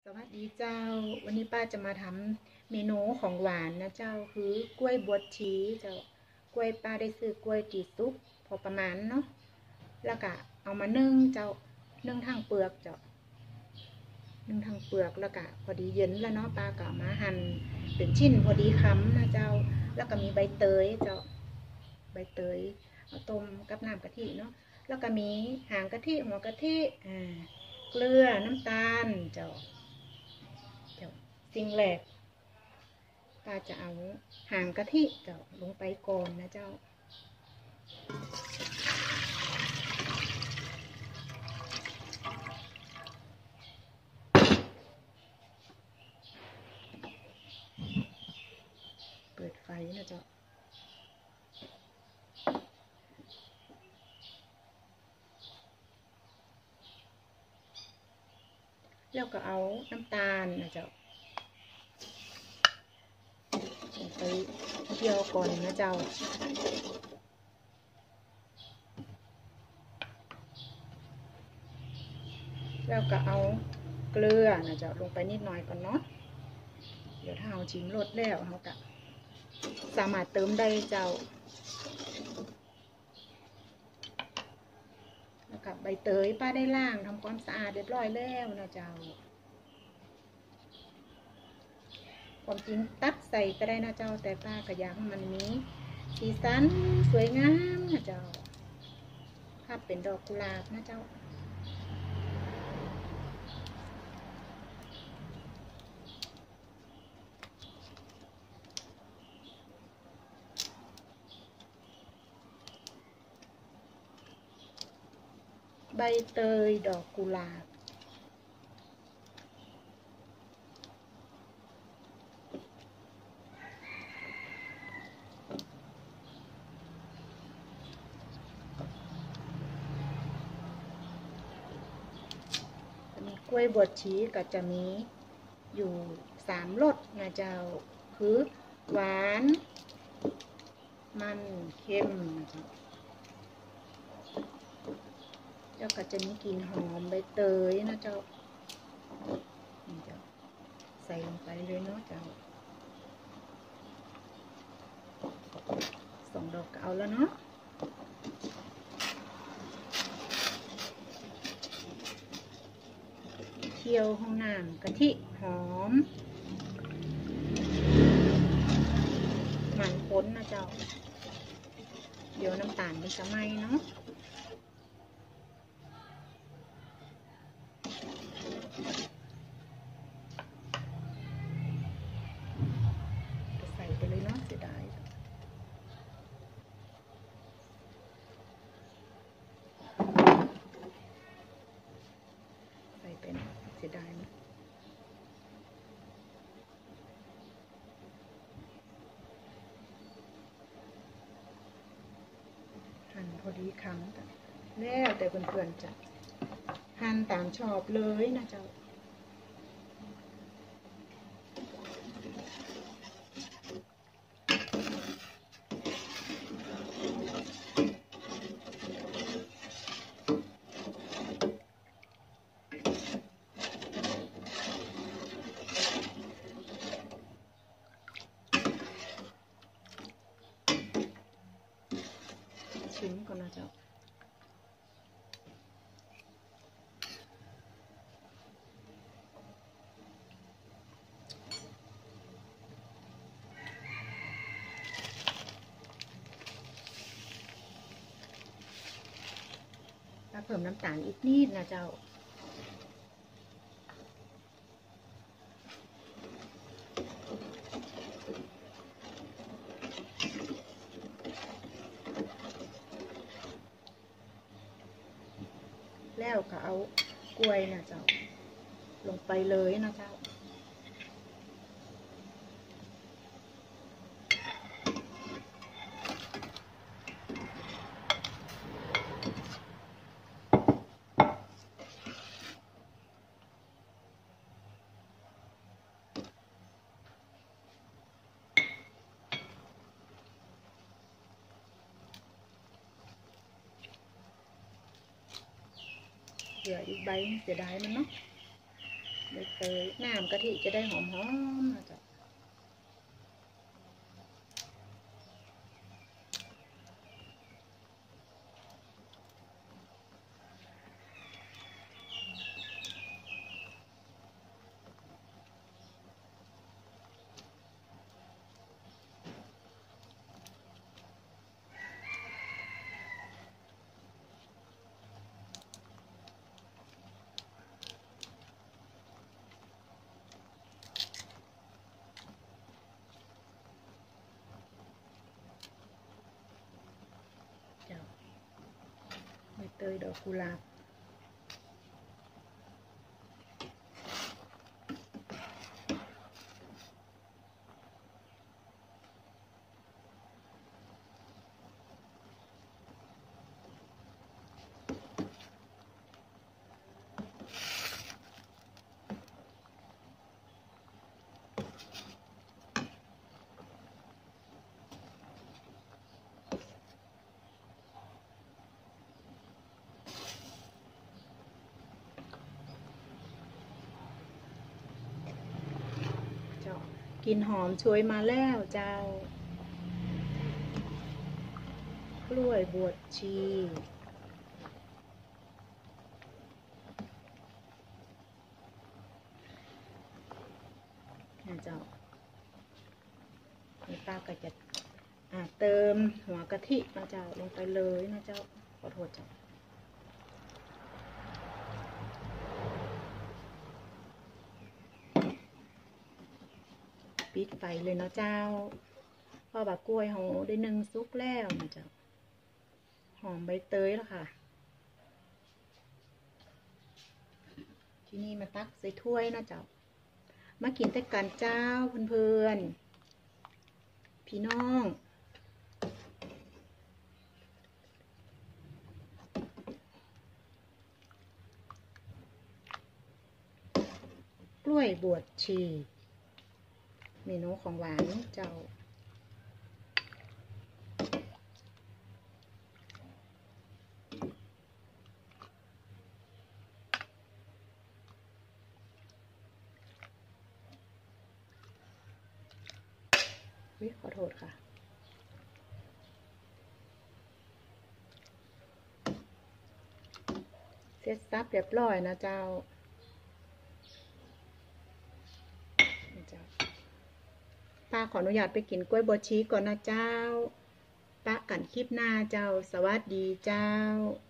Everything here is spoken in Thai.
สวัสดีเจ้าวันนี้ป้าจะมาทำเมนูของหวานนะเจ้าคือกล้วยบวชชีเจ้ากล้วยป้าได้ซื้อกล้วยจีซุกพอประมาณเนาะแล้วก็เอามานึ่งเจ้านึ่งทั้งเปลือกเจ้านึ่งทั้งเปลือกแล้วก็พอดีเย็นแล้วเนาะป้าก็มาหั่นเป็นชิ้นพอดีคำนะเจ้าแล้วก็มีใบเตยเจ้าใบเตยเอาต้มกับน้ำกะทิเนาะแล้วก็มีหางกะทิหัวกะทิเกลือน้ำตาลเจ้าสิ่งแรกป้าจะเอาหางกะทิเจ้าลงไปก่อนนะเจ้าเปิดไฟนะเจ้าแล้วก็เอาน้ำตาลนะเจ้าไปเคี่ยวก่อนนะเจ้าแล้วก็เอาเกลือนะเจ้าลงไปนิดหน่อยก่อนเนาะเดี๋ยวถ้าเอาชิมรสแล้วเขาก็สามารถเติมได้เจ้าแล้วก็ใบเตยป้าได้ล้างทำความสะอาดเรียบร้อยแล้วนะเจ้าความจริงตักใส่ก็ได้นะเจ้าแต่ป้าก็อยากให้มันมีสีสันสวยงามนะเจ้าภาพเป็นดอกกุหลาบนะเจ้าใบเตยดอกกุหลาบกล้วยบวชชีก็จะมีอยู่3 รสนะเจ้าคือหวานมันเค็มนะเจ้าแล้วก็จะมีกลิ่นหอมใบเตยนะเจ้านี่เจ้าใส่ลงไปเลยเนาะเจ้า2 ดอกก็เอาแล้วเนาะเคี่ยวห้องน้ำกะทิหอมมันข้นนะเจ้าเดี๋ยวน้ำตาลมันจะไหม้เนาะใส่ไปเลยเนาะเสียดายใส่เป็นเสียดายนะหั่นพอดีคำแล้วแต่เพื่อนๆจะหั่นตามชอบเลยนะเจ้าชิมก่อนนะเจ้าเพิ่มน้ำตาลอีกนิดนะเจ้าแล้วก็เอากล้วยนะเจ้าลงไปเลยนะเจ้าเหลืออีกใบเสียดายมันเนาะใบเตยน้ำกะทิจะได้หอมๆนะจ๊ะใบเตยดอกกุหลาบกลิ่นหอมช่วยมาแล้วเจ้ากล้วยบวชชีนะเจ้าป้าก็จะเติมหัวกะทินะเจ้าลงไปเลยนะเจ้าขอโทษเจ้าปิดไฟเลยเนาะเจ้าพอแบบกล้วยเขาได้นึ่งซุกแล้วนะเจ้าหอมใบเตยแล้วค่ะทีนี้มาตักใส่ถ้วยนะเจ้ามากินแต่กันเจ้าเพื่อนๆพี่น้องกล้วยบวชชีเมนูของหวานเจ้าขอโทษค่ะเสร็จสับเรียบร้อยนะเจ้าป้าขออนุญาตไปกินกล้วยบวชชีก่อนนะเจ้าปะกันคลิปหน้าเจ้าสวัสดีเจ้า